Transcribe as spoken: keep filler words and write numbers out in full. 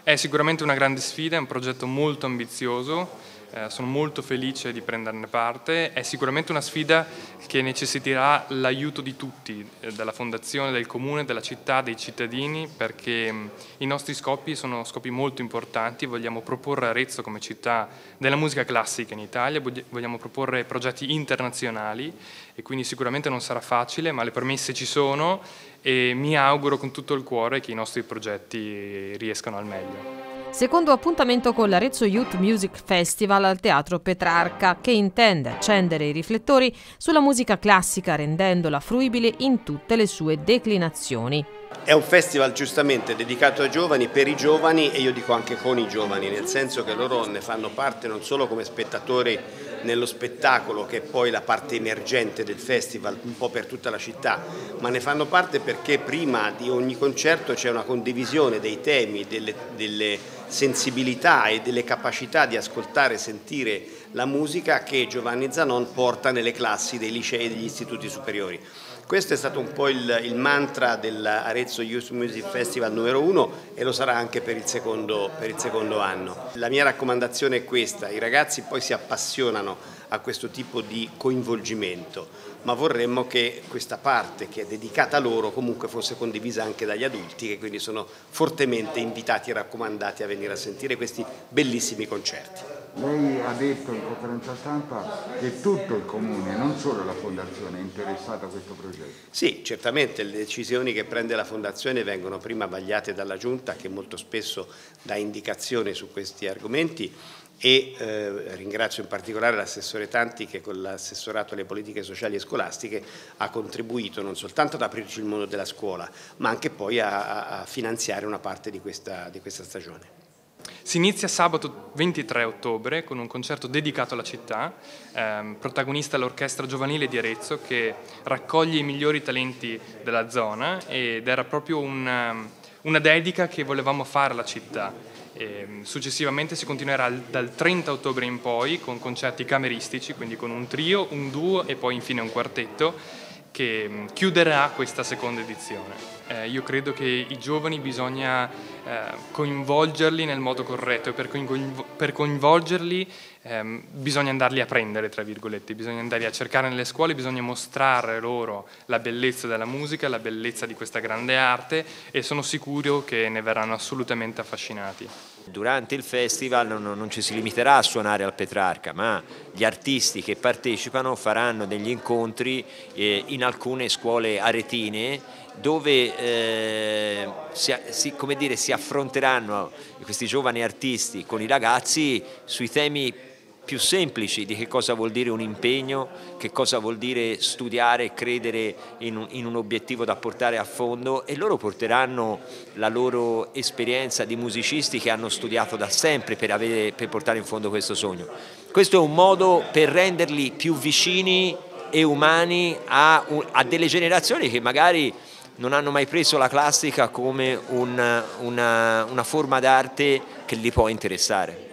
È sicuramente una grande sfida, è un progetto molto ambizioso, eh, sono molto felice di prenderne parte, è sicuramente una sfida che necessiterà l'aiuto di tutti, eh, della fondazione, del comune, della città, dei cittadini, perché mh, i nostri scopi sono scopi molto importanti, vogliamo proporre Arezzo come città della musica classica in Italia, vogliamo proporre progetti internazionali e quindi sicuramente non sarà facile, ma le premesse ci sono e mi auguro con tutto il cuore che i nostri progetti riescano al meglio. Secondo appuntamento con l'Arezzo Youth Music Festival al Teatro Petrarca, che intende accendere i riflettori sulla musica classica rendendola fruibile in tutte le sue declinazioni. È un festival giustamente dedicato ai giovani, per i giovani e io dico anche con i giovani, nel senso che loro ne fanno parte non solo come spettatori nello spettacolo, che è poi la parte emergente del festival un po' per tutta la città, ma ne fanno parte perché prima di ogni concerto c'è una condivisione dei temi, delle, delle sensibilità e delle capacità di ascoltare e sentire la musica che Giovanni Zanon porta nelle classi dei licei e degli istituti superiori. Questo è stato un po' il, il mantra dell'Arezzo Youth Music Festival numero uno e lo sarà anche per il, secondo, per il secondo anno. La mia raccomandazione è questa: i ragazzi poi si appassionano a questo tipo di coinvolgimento, ma vorremmo che questa parte che è dedicata a loro comunque fosse condivisa anche dagli adulti, che quindi sono fortemente invitati e raccomandati a venire a sentire questi bellissimi concerti. Lei ha detto in conferenza stampa che tutto il comune, non solo la fondazione, è interessato a questo progetto. Sì, certamente le decisioni che prende la fondazione vengono prima vagliate dalla giunta, che molto spesso dà indicazioni su questi argomenti, e eh, ringrazio in particolare l'assessore Tanti che con l'assessorato alle politiche sociali e scolastiche ha contribuito non soltanto ad aprirci il mondo della scuola, ma anche poi a, a finanziare una parte di questa, di questa stagione. Si inizia sabato ventitré ottobre con un concerto dedicato alla città, ehm, protagonista l'Orchestra Giovanile di Arezzo che raccoglie i migliori talenti della zona ed era proprio una, una dedica che volevamo fare alla città. E successivamente si continuerà dal trenta ottobre in poi con concerti cameristici, quindi con un trio, un duo e poi infine un quartetto che chiuderà questa seconda edizione. Eh, io credo che i giovani bisogna eh, coinvolgerli nel modo corretto e per, coinvol per coinvolgerli ehm, bisogna andarli a prendere, tra virgolette, bisogna andarli a cercare nelle scuole, bisogna mostrare loro la bellezza della musica, la bellezza di questa grande arte e sono sicuro che ne verranno assolutamente affascinati. Durante il festival non, non ci si limiterà a suonare al Petrarca, ma gli artisti che partecipano faranno degli incontri eh, in alcune scuole aretine dove eh, si, si, come dire, si affronteranno questi giovani artisti con i ragazzi sui temi più semplici di che cosa vuol dire un impegno, che cosa vuol dire studiare e credere in un, in un obiettivo da portare a fondo, e loro porteranno la loro esperienza di musicisti che hanno studiato da sempre per, avere, per portare in fondo questo sogno. Questo è un modo per renderli più vicini e umani a, a delle generazioni che magari non hanno mai preso la classica come un, una, una forma d'arte che li può interessare.